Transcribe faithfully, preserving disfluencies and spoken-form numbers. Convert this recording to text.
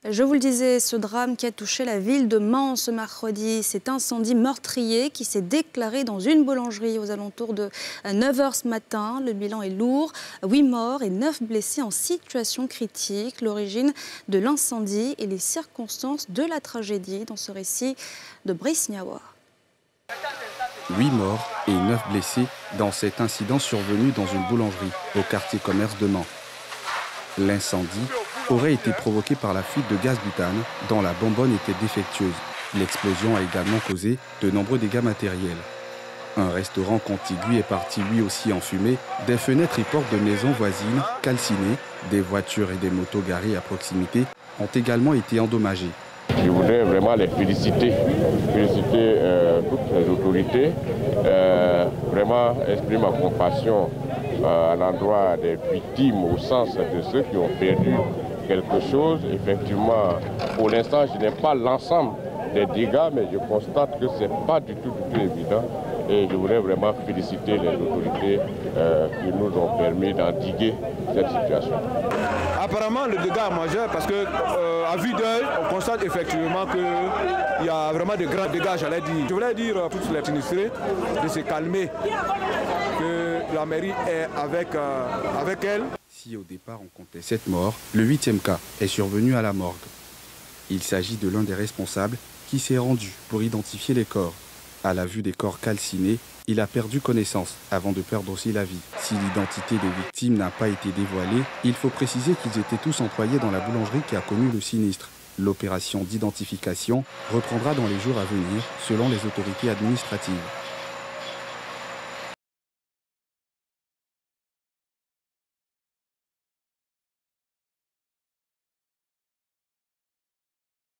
Je vous le disais, ce drame qui a touché la ville de Mans ce mercredi, cet incendie meurtrier qui s'est déclaré dans une boulangerie aux alentours de neuf heures ce matin. Le bilan est lourd, huit morts et neuf blessés en situation critique. L'origine de l'incendie et les circonstances de la tragédie dans ce récit de Brice Niawa. huit morts et neuf blessés dans cet incident survenu dans une boulangerie au quartier commerce de Mans. L'incendie aurait été provoqué par la fuite de gaz butane dont la bonbonne était défectueuse. L'explosion a également causé de nombreux dégâts matériels. Un restaurant contigu est parti lui aussi en fumée, des fenêtres et portes de maisons voisines calcinées, des voitures et des motos garées à proximité ont également été endommagées. Je voudrais vraiment les féliciter, féliciter euh, toutes les autorités, euh, vraiment exprimer ma compassion euh, à l'endroit des victimes, au sens de ceux qui ont perdu quelque chose. Effectivement, pour l'instant, je n'ai pas l'ensemble des dégâts, mais je constate que ce n'est pas du tout, du tout évident. Et je voudrais vraiment féliciter les autorités euh, qui nous ont permis d'endiguer cette situation. Apparemment, le dégât est majeur parce que, euh, à vue d'œil, on constate effectivement qu'il y a vraiment de grands dégâts, j'allais dire. Je voulais dire à tous les sinistrés de se calmer, que la mairie est avec, euh, avec elle. Si au départ on comptait sept morts, le huitième cas est survenu à la morgue. Il s'agit de l'un des responsables qui s'est rendu pour identifier les corps. À la vue des corps calcinés, il a perdu connaissance avant de perdre aussi la vie. Si l'identité des victimes n'a pas été dévoilée, il faut préciser qu'ils étaient tous employés dans la boulangerie qui a connu le sinistre. L'opération d'identification reprendra dans les jours à venir selon les autorités administratives.